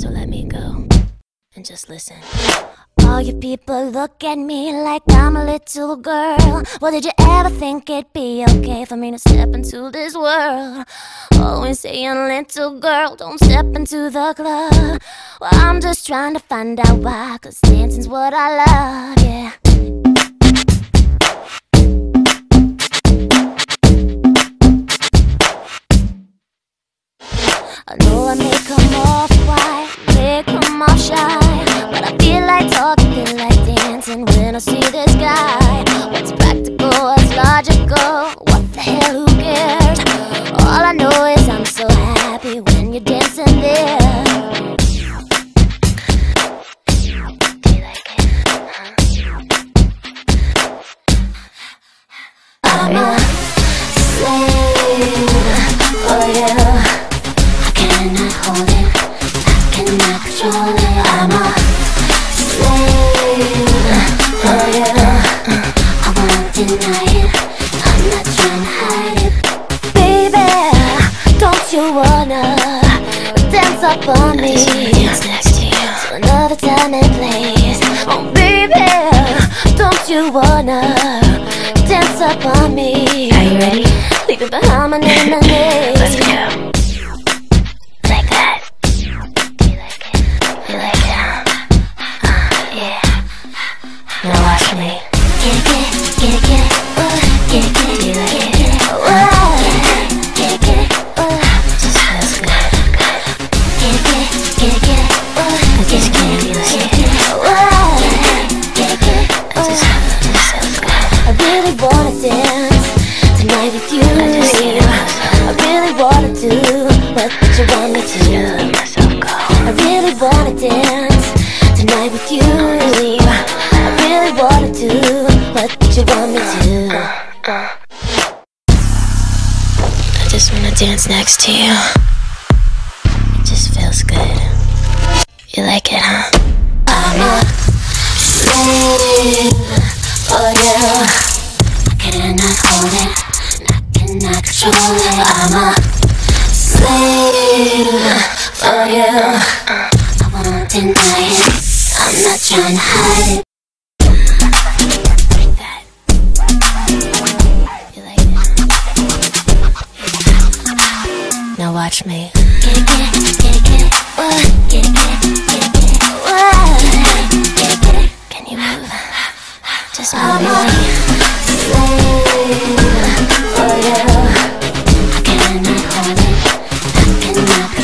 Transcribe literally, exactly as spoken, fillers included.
So let me go and just listen. All you people look at me like I'm a little girl. Well, did you ever think it'd be okay for me to step into this world? Always saying, little girl, don't step into the club. Well, I'm just trying to find out why, cause dancing's what I love, yeah. I know I may come off white, may come off shy, but I feel like talking, feel like dancing when I see this guy. What's practical, what's logical, what the hell, who cares? All I know is I'm so happy when you're dancing there. Do you like it? Huh? I'm a slave for you. Cannot hold it, I cannot control it. I'm a slave for you. I won't deny it, I'm not trying to hide it. Baby, don't you wanna dance up on me? I just wanna dance next to you. So another time and place. Oh baby, don't you wanna dance up on me? Are you ready? Leave it behind my name and name. Let's go. Now watch me. Get it, get it, get it, get it, uh, get it, get it, get it, get it, get it, uh, get it, get it, uh, it just feels good, good. Get it, get it, get it, get it, uh, get it, get it, get it, get it, uh, get it, get it, uh, it just feels good. I really wanna dance tonight with you. I just see it myself. I really wanna do what you want me to do. Let myself go. I really wanna dance tonight with you. I really wanna do what you want me to. uh, uh. I just wanna dance next to you. It just feels good. You like it, huh? I'm a slave for you. I cannot hold it, I cannot control it. I'm a slave for you. I won't deny it, I'm not trying to hide it. Now watch me. Get it, get it, get it, get it, uh, get it, get it, get it, get it, uh, get it, get it. Can you move? Just move. I'm a slave for you. I cannot hold it, I cannot